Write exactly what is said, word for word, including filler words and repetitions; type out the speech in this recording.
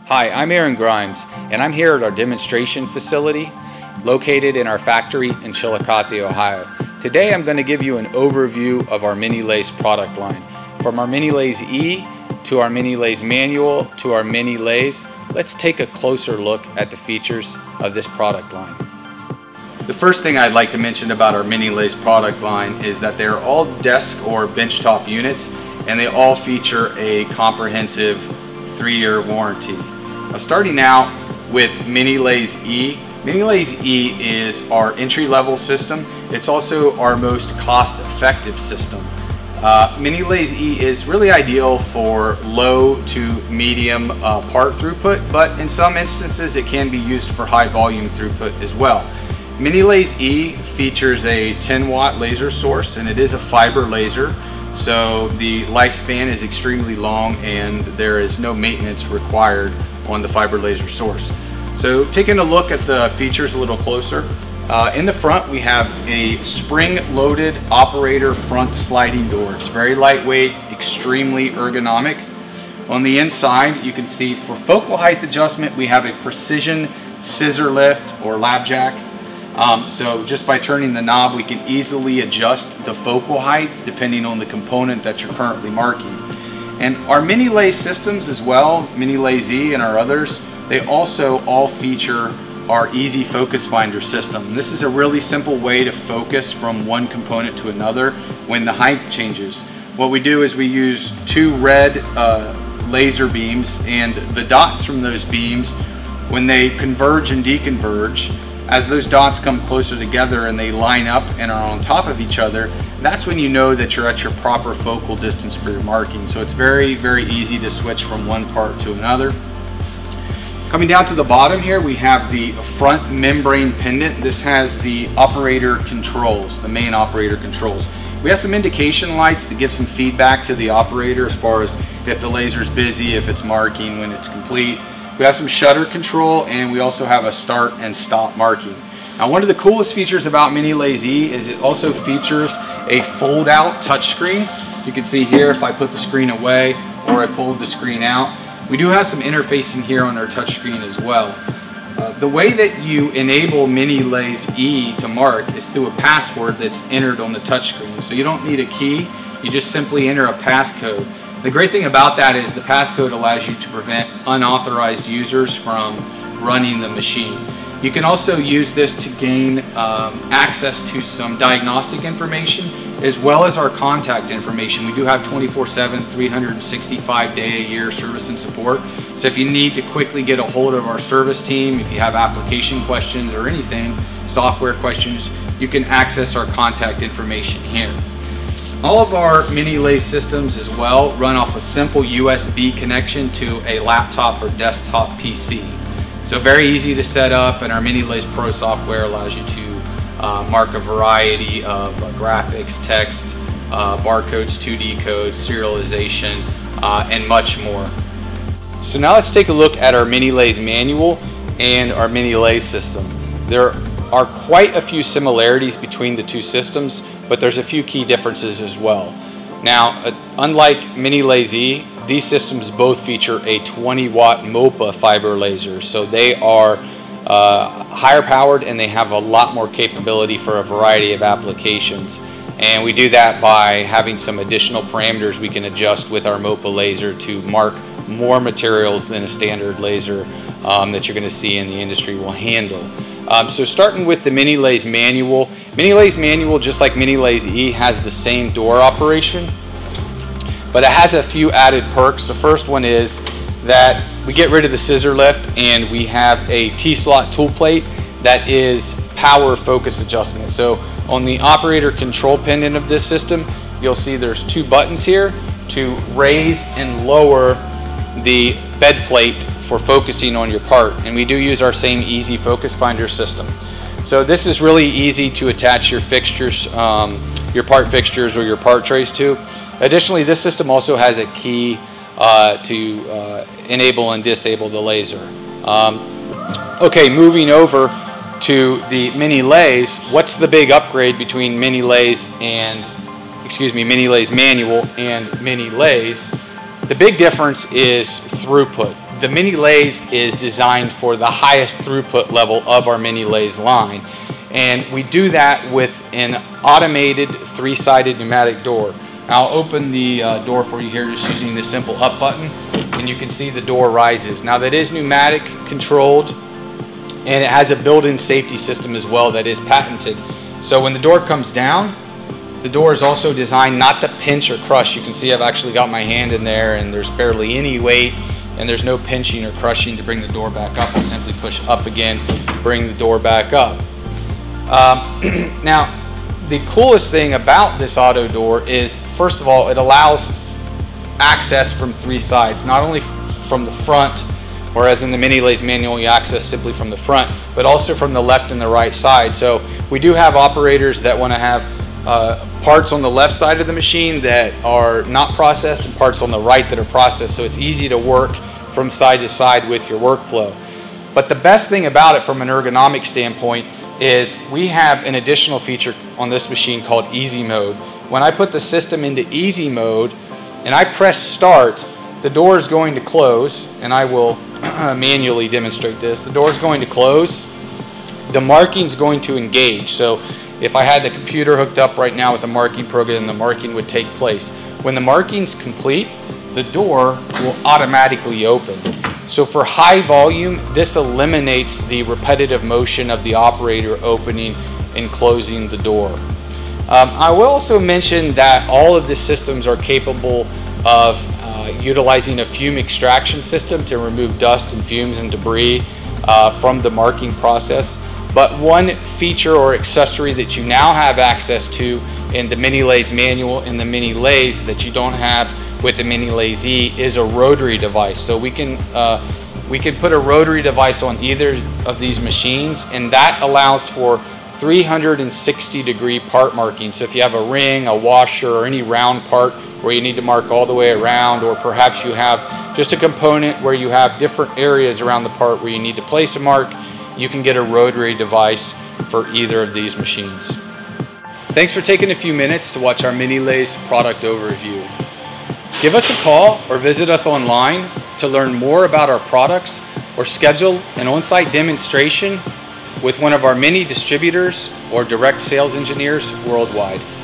Hi, I'm Aaron Grimes, and I'm here at our demonstration facility located in our factory in Chillicothe, Ohio. Today I'm going to give you an overview of our Minilase product line. From our Minilase E to our Minilase Manual to our Minilase, let's take a closer look at the features of this product line. The first thing I'd like to mention about our Minilase product line is that they're all desk or benchtop units, and they all feature a comprehensive three-year warranty. Now, starting out with Minilase E. Minilase E is our entry-level system. It's also our most cost-effective system. Uh, Minilase E is really ideal for low to medium uh, part throughput, but in some instances it can be used for high volume throughput as well. Minilase E features a ten watt laser source, and it is a fiber laser, so the lifespan is extremely long and there is no maintenance required on the fiber laser source. So taking a look at the features a little closer, uh, in the front we have a spring-loaded operator front sliding door. It's very lightweight, extremely ergonomic. On the inside you can see for focal height adjustment we have a precision scissor lift or lab jack. Um, so just by turning the knob we can easily adjust the focal height depending on the component that you're currently marking. And our Minilase systems as well, Minilase E and our others, they also all feature our easy focus finder system. This is a really simple way to focus from one component to another when the height changes. What we do is we use two red uh, laser beams, and the dots from those beams, when they converge and deconverge, as those dots come closer together and they line up and are on top of each other, that's when you know that you're at your proper focal distance for your marking. So it's very, very easy to switch from one part to another. Coming down to the bottom here, we have the front membrane pendant. This has the operator controls, the main operator controls. We have some indication lights to give some feedback to the operator as far as if the laser is busy, if it's marking, when it's complete. We have some shutter control, and we also have a start and stop marking. Now, one of the coolest features about Minilase E is it also features a fold-out touchscreen. You can see here if I put the screen away or I fold the screen out. We do have some interfacing here on our touchscreen as well. Uh, the way that you enable Minilase E to mark is through a password that's entered on the touchscreen. So you don't need a key, you just simply enter a passcode. The great thing about that is the passcode allows you to prevent unauthorized users from running the machine. You can also use this to gain um, access to some diagnostic information as well as our contact information. We do have twenty-four seven, three hundred sixty-five day a year service and support. So if you need to quickly get a hold of our service team, if you have application questions or anything, software questions, you can access our contact information here. All of our Minilase systems as well run off a simple U S B connection to a laptop or desktop P C. So very easy to set up, and our Minilase Pro software allows you to uh, mark a variety of uh, graphics, text, uh, barcodes, two D codes, serialization, uh, and much more. So now let's take a look at our Minilase Manual and our Minilase system. There are quite a few similarities between the two systems, but there's a few key differences as well. Now, uh, unlike Minilase E, these systems both feature a twenty watt MOPA fiber laser, so they are uh, higher powered and they have a lot more capability for a variety of applications. And we do that by having some additional parameters we can adjust with our MOPA laser to mark more materials than a standard laser um, that you're going to see in the industry will handle. Um, so starting with the Minilase Manual, Minilase Manual, just like Minilase E, has the same door operation, but it has a few added perks. The first one is that we get rid of the scissor lift and we have a T-slot tool plate that is power focus adjustment. So on the operator control pendant of this system, you'll see there's two buttons here to raise and lower the bed plate for focusing on your part, and we do use our same easy focus finder system. So this is really easy to attach your fixtures, um, your part fixtures or your part trays to. Additionally, this system also has a key uh, to uh, enable and disable the laser. Um, okay, moving over to the Minilase. What's the big upgrade between Minilase and, excuse me, Minilase Manual and Minilase? The big difference is throughput. the Minilase is designed for the highest throughput level of our Minilase line. And we do that with an automated three-sided pneumatic door. I'll open the uh, door for you here just using the simple up button, and you can see the door rises. Now that is pneumatic controlled, and it has a built-in safety system as well that is patented. So when the door comes down, the door is also designed not to pinch or crush. You can see I've actually got my hand in there and there's barely any weight, and there's no pinching or crushing to bring the door back up. I'll simply push up again, bring the door back up. Um, now, the coolest thing about this auto door is, first of all, it allows access from three sides, not only from the front, whereas in the Minilase Manual you access simply from the front, but also from the left and the right side. So we do have operators that want to have uh, parts on the left side of the machine that are not processed and parts on the right that are processed, so it's easy to work from side to side with your workflow. But the best thing about it from an ergonomic standpoint is we have an additional feature on this machine called easy mode. When I put the system into easy mode and I press start, the door is going to close, and I will manually demonstrate this. The door is going to close, the marking is going to engage. So if I had the computer hooked up right now with a marking program, the marking would take place. When the marking's complete, the door will automatically open. So for high volume, this eliminates the repetitive motion of the operator opening and closing the door. Um, I will also mention that all of the systems are capable of uh, utilizing a fume extraction system to remove dust and fumes and debris uh, from the marking process. But one feature or accessory that you now have access to in the Minilase Manual and the Minilase that you don't have with the Minilase E is a rotary device. So we can uh, we can put a rotary device on either of these machines, and that allows for three hundred sixty degree part marking. So if you have a ring, a washer, or any round part where you need to mark all the way around, or perhaps you have just a component where you have different areas around the part where you need to place a mark, you can get a rotary device for either of these machines. Thanks for taking a few minutes to watch our Minilase product overview. Give us a call or visit us online to learn more about our products, or schedule an on-site demonstration with one of our many distributors or direct sales engineers worldwide.